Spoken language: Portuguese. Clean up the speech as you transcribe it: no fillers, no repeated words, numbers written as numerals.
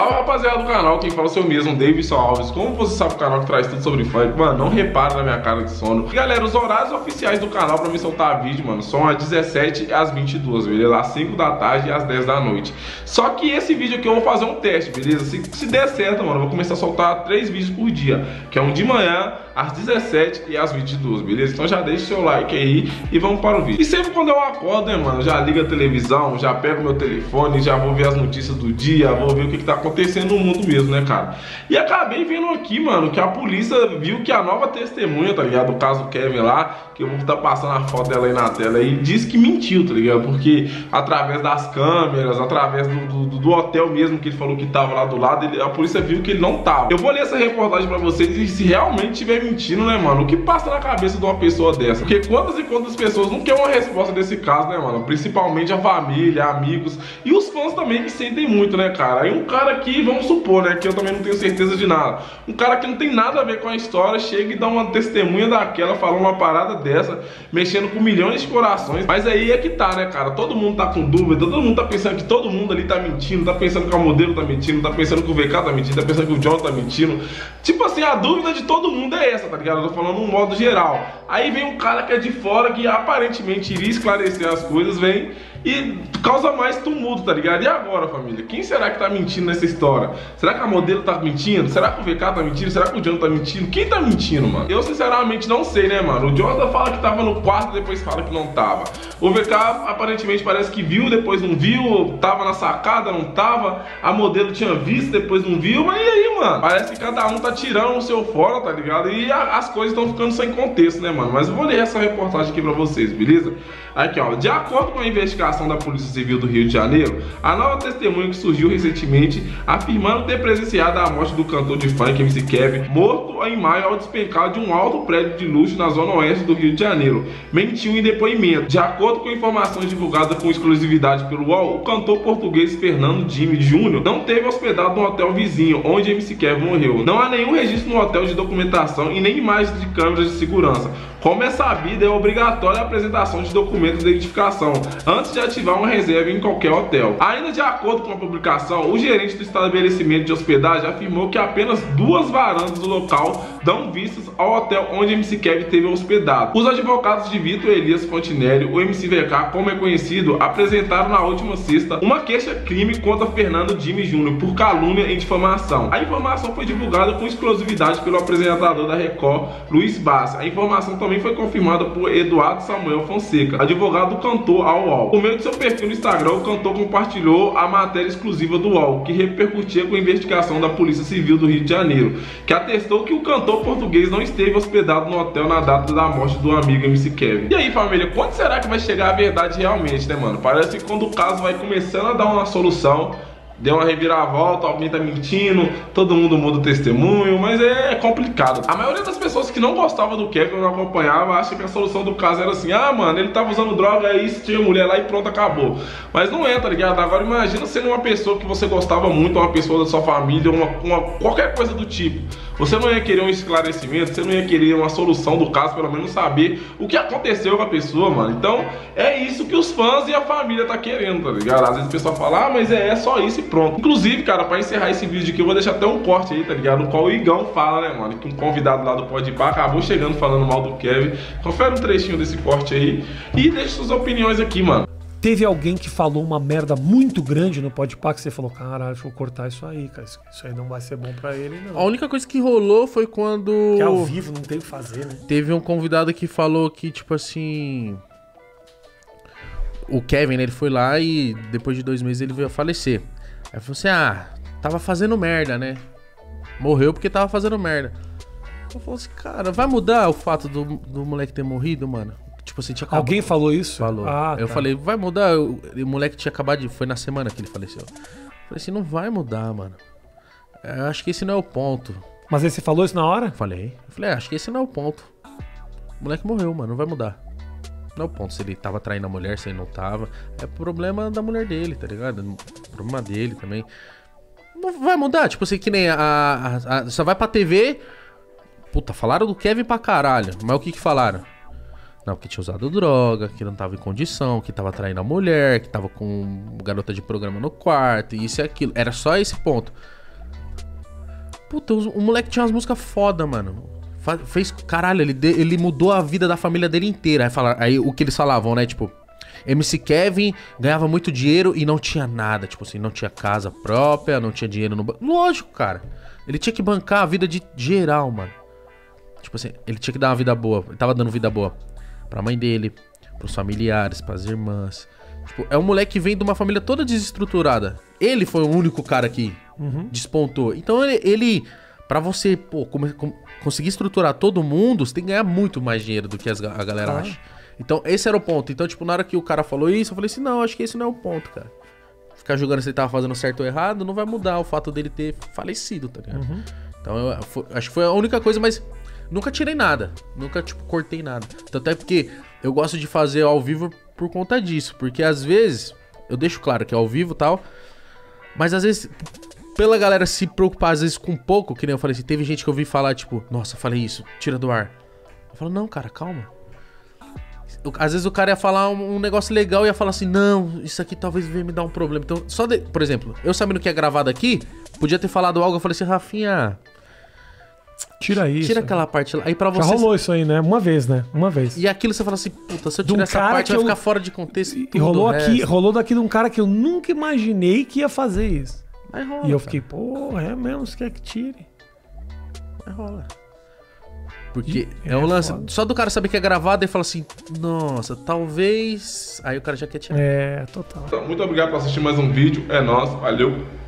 Salve, rapaziada do canal, quem fala é o seu mesmo, Davidson Alves. Como você sabe, o canal que traz tudo sobre funk, mano, não repara na minha cara de sono. E, galera, os horários oficiais do canal pra mim soltar vídeo, mano, são às 17 e às 22, beleza? Às 5 da tarde e às 10 da noite. Só que esse vídeo aqui eu vou fazer um teste, beleza? Se der certo, mano, eu vou começar a soltar 3 vídeos por dia, que é um de manhã, às 17 e às 22, beleza? Então já deixa o seu like aí e vamos para o vídeo. E sempre quando eu acordo, né, mano, já ligo a televisão, já pego meu telefone, já vou ver as notícias do dia, vou ver o que tá acontecendo no mundo mesmo, né, cara? E acabei vendo aqui, mano, que a polícia viu que a nova testemunha, tá ligado? Do caso Kevin lá, que eu vou estar passando a foto dela aí na tela aí, disse que mentiu, tá ligado? Porque através das câmeras, através do hotel mesmo que ele falou que tava lá do lado, a polícia viu que ele não tava. Eu vou ler essa reportagem pra vocês e se realmente tiver mentindo, né, mano? O que passa na cabeça de uma pessoa dessa? Porque quantas e quantas pessoas não querem uma resposta desse caso, né, mano? Principalmente a família, amigos e os fãs também que sentem muito, né, cara? Aí um cara que, vamos supor, né, que eu também não tenho certeza de nada, um cara que não tem nada a ver com a história chega e dá uma testemunha daquela, falando uma parada dessa, mexendo com milhões de corações. Mas aí é que tá, né, cara? Todo mundo tá com dúvida, todo mundo tá pensando que todo mundo ali tá mentindo, tá pensando que a modelo tá mentindo, tá pensando que o VK tá mentindo, tá pensando que o John tá mentindo. Tipo assim, a dúvida de todo mundo é essa, tá ligado? Eu tô falando num modo geral. Aí vem um cara que é de fora, que aparentemente iria esclarecer as coisas, vem e causa mais tumulto, tá ligado? E agora, família? Quem será que tá mentindo nessa história? Será que a modelo tá mentindo? Será que o VK tá mentindo? Será que o John tá mentindo? Quem tá mentindo, mano? Eu sinceramente não sei, né, mano? O Jonathan fala que tava no quarto, depois fala que não tava. O VK aparentemente parece que viu, depois não viu. Tava na sacada, não tava. A modelo tinha visto, depois não viu. Mas e aí, mano? Parece que cada um tá tirando o seu fora, tá ligado? E as coisas estão ficando sem contexto, né, mano? Mas eu vou ler essa reportagem aqui pra vocês, beleza? Aqui, ó. De acordo com a investigação da Polícia Civil do Rio de Janeiro, a nova testemunha que surgiu recentemente afirmando ter presenciado a morte do cantor de funk MC Kevin, morto em maio ao despencar de um alto prédio de luxo na zona oeste do Rio de Janeiro, mentiu em depoimento. De acordo com informações divulgadas com exclusividade pelo UOL, o cantor português Fernando Jimmy Júnior não teve hospedado no hotel vizinho onde MC Kevin morreu. Não há nenhum registro no hotel de documentação e nem imagens de câmeras de segurança. Como é sabido, é obrigatória a apresentação de documentos de identificação antes de ativar uma reserva em qualquer hotel. Ainda de acordo com a publicação, o gerente do estabelecimento de hospedagem afirmou que apenas 2 varandas do local dão vistas ao hotel onde MC Kevin teve hospedado. Os advogados de Vitor Elias Fontinelli, o MC VK, como é conhecido, apresentaram na última sexta uma queixa-crime contra Fernando Jimmy Júnior por calúnia e difamação. A informação foi divulgada com exclusividade pelo apresentador da Record, Luiz Bassi. A informação também foi confirmada por Eduardo Samuel Fonseca, advogado do cantor, ao UOL. Por meio de seu perfil no Instagram, o cantor compartilhou a matéria exclusiva do UOL, que repercutia com a investigação da Polícia Civil do Rio de Janeiro, que atestou que o cantor português não esteve hospedado no hotel na data da morte do amigo MC Kevin. E aí, família, quando será que vai chegar a verdade realmente, né, mano? Parece que quando o caso vai começando a dar uma solução, deu uma reviravolta, alguém tá mentindo, todo mundo muda o testemunho, mas é complicado. A maioria das pessoas que não gostavam do Kevin, não acompanhava, acha que a solução do caso era assim: ah, mano, ele tava usando droga, aí tinha mulher lá e pronto, acabou. Mas não é, tá ligado? Agora imagina sendo uma pessoa que você gostava muito, uma pessoa da sua família, qualquer coisa do tipo. Você não ia querer um esclarecimento, você não ia querer uma solução do caso, pelo menos saber o que aconteceu com a pessoa, mano. Então, é isso que os fãs e a família tá querendo, tá ligado? Às vezes o pessoal fala: ah, mas é só isso e pronto. Inclusive, cara, pra encerrar esse vídeo aqui, eu vou deixar até um corte aí, tá ligado? No qual o Igão fala, né, mano, que um convidado lá do Podpah acabou chegando falando mal do Kevin. Confere um trechinho desse corte aí e deixa suas opiniões aqui, mano. Teve alguém que falou uma merda muito grande no Podpah que você falou: caralho, deixa eu cortar isso aí, cara. Isso aí não vai ser bom pra ele, não. A única coisa que rolou foi quando... Que ao vivo não tem o que fazer, né? Teve um convidado que falou que, tipo assim... O Kevin, né, ele foi lá e depois de 2 meses ele veio a falecer. Aí falou assim: ah, tava fazendo merda, né? Morreu porque tava fazendo merda. Eu falei assim: cara, vai mudar o fato do moleque ter morrido, mano? Tipo assim, tinha acabado... Alguém falou isso? Falou. Ah, eu falei: vai mudar? O moleque tinha acabado de... Foi na semana que ele faleceu. Eu falei assim: não vai mudar, mano. Eu acho que esse não é o ponto. Mas aí você falou isso na hora? Falei. Eu falei: acho que esse não é o ponto. O moleque morreu, mano, não vai mudar. Não é o ponto se ele tava traindo a mulher, se ele não tava. É problema da mulher dele, tá ligado? Problema dele também. Não vai mudar, tipo assim, que nem só vai pra TV. Puta, falaram do Kevin pra caralho. Mas o que falaram? Não, porque tinha usado droga, que não tava em condição, que tava traindo a mulher, que tava com garota de programa no quarto, isso e aquilo. Era só esse ponto. Puta, o moleque tinha umas músicas foda, mano. Fez, caralho, ele mudou a vida da família dele inteira. Aí o que eles falavam, né, tipo... MC Kevin ganhava muito dinheiro e não tinha nada. Tipo assim, não tinha casa própria, não tinha dinheiro no banco. Lógico, cara. Ele tinha que bancar a vida de geral, mano. Tipo assim, ele tinha que dar uma vida boa. Ele tava dando vida boa pra mãe dele, pros familiares, pras irmãs. Tipo, é um moleque que vem de uma família toda desestruturada. Ele foi o único cara que despontou. Então ele pra você, pô, conseguir estruturar todo mundo, você tem que ganhar muito mais dinheiro do que a galera acha. Então, esse era o ponto. Então, tipo, na hora que o cara falou isso, eu falei assim, não, acho que esse não é o ponto, cara. Ficar julgando se ele tava fazendo certo ou errado, não vai mudar o fato dele ter falecido, tá ligado? Então, acho que foi a única coisa, mas nunca tirei nada. Nunca, tipo, cortei nada. Tanto é porque eu gosto de fazer ao vivo por conta disso. Porque, às vezes, eu deixo claro que é ao vivo e tal, mas, às vezes, pela galera se preocupar, às vezes, com pouco, que nem eu falei assim, teve gente que eu ouvi falar, tipo, nossa, falei isso, tira do ar. Eu falo, não, cara, calma. Às vezes o cara ia falar um negócio legal e ia falar assim, não, isso aqui talvez venha me dar um problema. Então, por exemplo, eu sabendo que é gravado aqui, podia ter falado algo, eu falei assim, Rafinha... Tira isso. Tira aquela parte lá. Aí pra você... Já rolou isso aí, né? Uma vez, né? Uma vez. E aquilo você fala assim, puta, se eu tirar essa parte vai ficar fora de contexto. E rolou daqui de um cara que eu nunca imaginei que ia fazer isso. Mas rola, e eu fiquei, pô, é mesmo, você quer que tire? Mas rola. Porque é um lance, foda. Só do cara saber que é gravado e fala assim, nossa, talvez... Aí o cara já quer tirar. É, total. Então, muito obrigado por assistir mais um vídeo. É nóis, valeu.